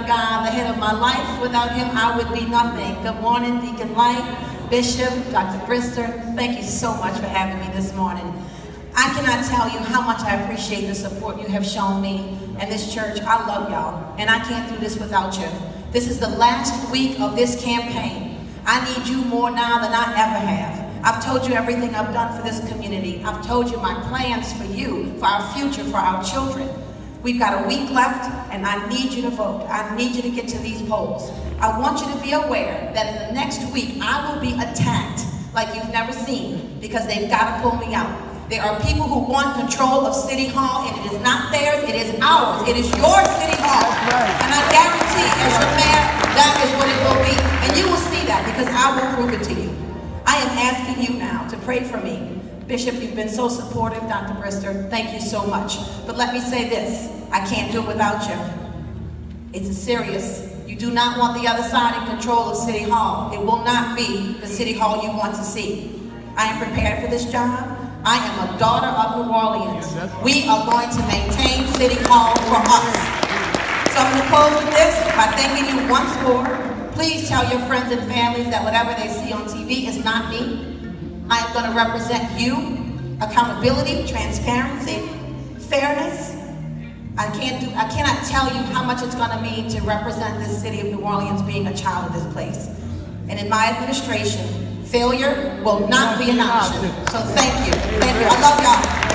God, the head of my life. Without him, I would be nothing. Good morning, Deacon Light, Bishop, Dr. Brister. Thank you so much for having me this morning. I cannot tell you how much I appreciate the support you have shown me and this church. I love y'all, and I can't do this without you. This is the last week of this campaign. I need you more now than I ever have. I've told you everything I've done for this community. I've told you my plans for you, for our future, for our children. We've got a week left, and I need you to vote. I need you to get to these polls. I want you to be aware that in the next week, I will be attacked like you've never seen, because they've got to pull me out. There are people who want control of City Hall, and it is not theirs, it is ours. It is your City Hall. Right. And I guarantee, as your mayor, that is what it will be. And you will see that, because I will prove it to you. I am asking you now to pray for me. Bishop, you've been so supportive. Dr. Brister, thank you so much. But let me say this, I can't do it without you. It's serious. You do not want the other side in control of City Hall. It will not be the City Hall you want to see. I am prepared for this job. I am a daughter of New Orleans. We are going to maintain City Hall for us. So I'm going to close with this by thanking you once more. Please tell your friends and families that whatever they see on TV is not me. I am going to represent you. Accountability, transparency, fairness. I cannot tell you how much it's going to mean to represent this city of New Orleans being a child of this place. And in my administration, failure will not be an option. So thank you. Thank you. I love y'all.